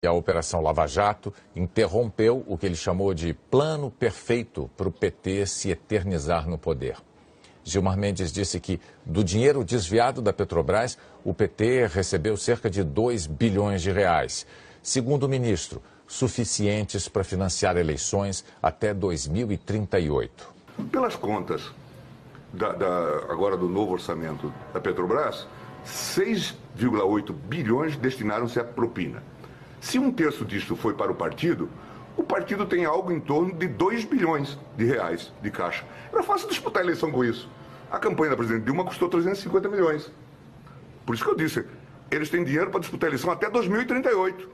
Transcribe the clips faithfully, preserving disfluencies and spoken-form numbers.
A Operação Lava Jato interrompeu o que ele chamou de plano perfeito para o P T se eternizar no poder. Gilmar Mendes disse que, do dinheiro desviado da Petrobras, o P T recebeu cerca de dois bilhões de reais. Segundo o ministro, suficientes para financiar eleições até dois mil e trinta e oito. Pelas contas da, da, agora do novo orçamento da Petrobras, seis vírgula oito bilhões destinaram-se à propina. Se um terço disto foi para o partido, o partido tem algo em torno de dois bilhões de reais de caixa. Era fácil disputar a eleição com isso. A campanha da presidente Dilma custou trezentos e cinquenta milhões. Por isso que eu disse, eles têm dinheiro para disputar a eleição até dois mil e trinta e oito.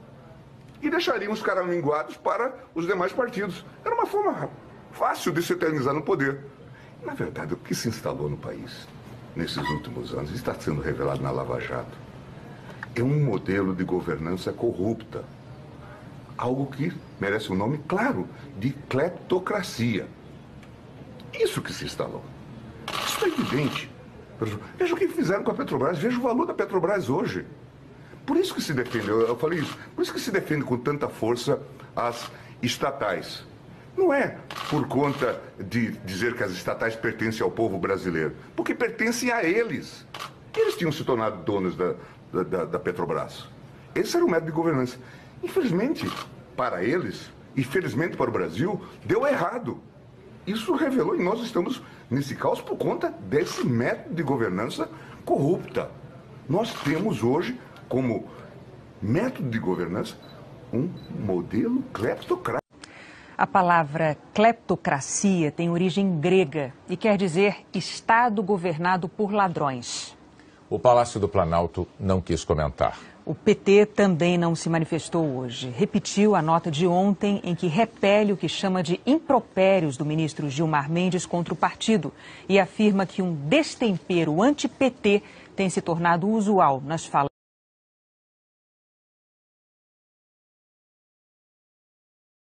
E deixariam os caraminguados para os demais partidos. Era uma forma fácil de se eternizar no poder. Na verdade, o que se instalou no país nesses últimos anos, está sendo revelado na Lava Jato, é um modelo de governança corrupta. Algo que merece um nome claro, de cleptocracia. Isso que se instalou. Isso é evidente. Veja o que fizeram com a Petrobras, veja o valor da Petrobras hoje. Por isso que se defende, eu falei isso, por isso que se defende com tanta força as estatais. Não é por conta de dizer que as estatais pertencem ao povo brasileiro, porque pertencem a eles. Eles tinham se tornado donos da, da, da Petrobras. Esse era o método de governança. Infelizmente, para eles, e felizmente para o Brasil, deu errado. Isso revelou, e nós estamos nesse caos por conta desse método de governança corrupta. Nós temos hoje, como método de governança, um modelo cleptocrático. A palavra cleptocracia tem origem grega e quer dizer Estado governado por ladrões. O Palácio do Planalto não quis comentar. O P T também não se manifestou hoje. Repetiu a nota de ontem em que repele o que chama de impropérios do ministro Gilmar Mendes contra o partido e afirma que um destempero anti-P T tem se tornado usual nas falas